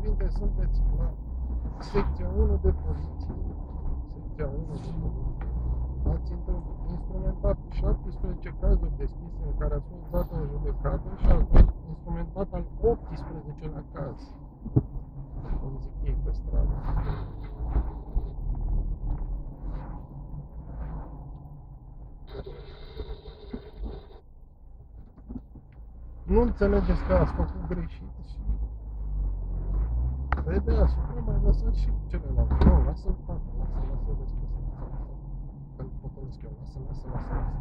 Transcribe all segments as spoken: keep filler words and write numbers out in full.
cuvinte, sunteți la secția unu de poliție. Secția unu de poliție. Ați instrumentat șaptesprezece cazuri deschise în care a fost dată în judecată și ați instrumentat al optsprezecelea caz. Cum zic ei pe stradă. Nu înțelegeți că ați făcut greșit și pe deasupra mai lăsați și celălalt. Nu, lasă-l facă, lasă, lasă-l deschis, lasă, lasă. Că-l potolesc eu, lasă, lasă, lasă, lasă.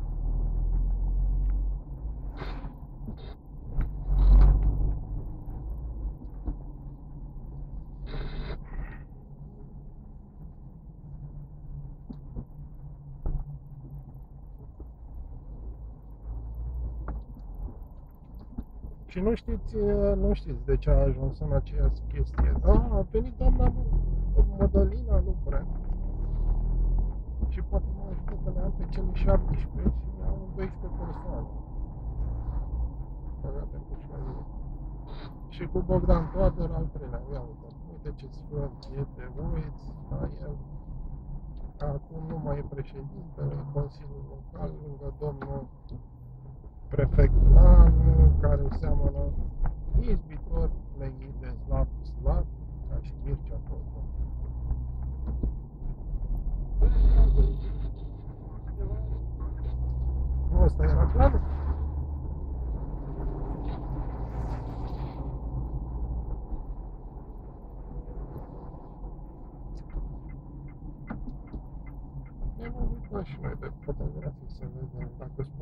Și nu știți, nu știți de ce a ajuns în aceeași chestie. Da, a venit doamna Mădălina, nu prea. Și poate mă ajută că le-am pe cele șaptesprezece și le-am doisprezece persoane. Păgate în pușcărie. Și cu Bogdan Toader al treilea. Ia uite, uite ce sfânt e, te uiți la el. Acum nu mai e președintele Consiliului Local, lângă domnul prefect Lanu, care seamănă izbitor, legit de slab, slab, ca și Mircea Cosmo. Nu, ăsta era planul? Ne vom uita și noi de fotografii să vedem dacă